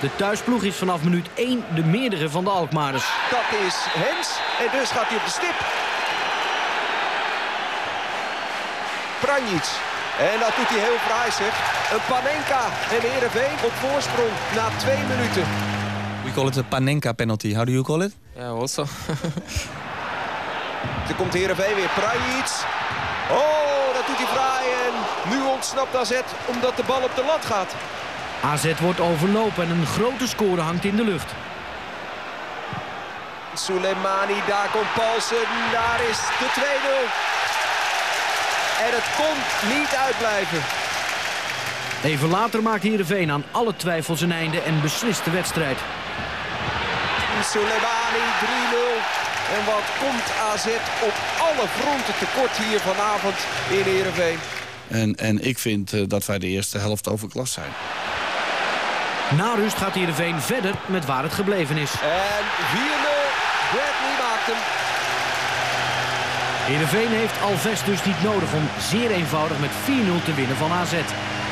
De thuisploeg is vanaf minuut 1 de meerdere van de Alkmaarders. Dat is Hens en dus gaat hij op de stip. Pranjic. En dat doet hij heel fraai, zeg. Een Panenka en Heerenveen op voorsprong na 2 minuten. We call it a Panenka penalty. How do you call it? Yeah, also. Er komt Heerenveen weer. Pranjic. Oh, dat doet hij fraai. En nu ontsnapt AZ omdat de bal op de lat gaat. AZ wordt overlopen en een grote score hangt in de lucht. Soleimani, daar komt Paulsen. Daar is de 2-0. En het kon niet uitblijven. Even later maakt Heerenveen aan alle twijfels een einde en beslist de wedstrijd. Soleimani, 3-0. En wat komt AZ op alle fronten tekort hier vanavond in Heerenveen. En ik vind dat wij de eerste helft overklast zijn. Na rust gaat Heerenveen verder met waar het gebleven is. En 4-0. Bradley maakt hem. Heerenveen heeft Alves dus niet nodig om zeer eenvoudig met 4-0 te winnen van AZ.